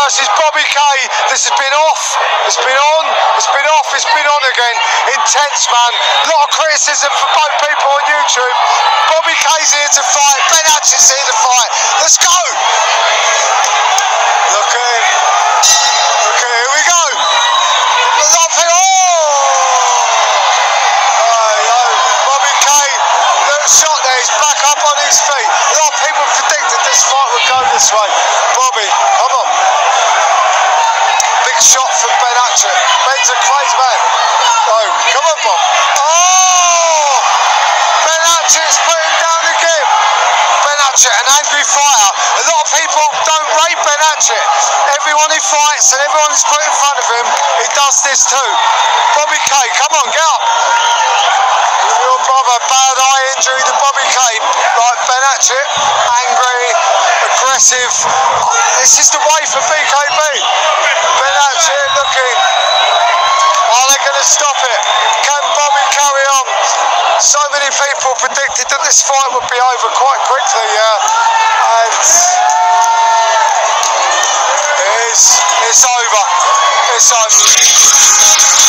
versus Bobby K. This has been off, it's been on, it's been off, it's been on again. Intense, man. A lot of criticism for both people on YouTube. Bobby K's here to fight, Ben Hatchett's here to fight. Let's go! Look at him. Look at him, here we go. A lot of people, Bobby K, little shot there, he's back up on his feet. A lot of people predicted this fight would go this way. Bobby, come on. Big shot from Ben Hatchett. Ben's a crazy man. Oh, come on, Bob. Oh! Ben Hatchett's put him down again. Ben Hatchett, an angry fighter. A lot of people don't rate Ben Hatchett. Everyone he fights and everyone he's put in front of him, he does this too. Bobby K, come on, get up. Your brother, bad eye injury to Bobby K. Like Ben Hatchett, angry, aggressive. This is the way for BKB. Ben Hatchett looking. Are they going to stop it? Can Bobby carry on? So many people predicted that this fight would be over quite quickly, and it's over. It's over.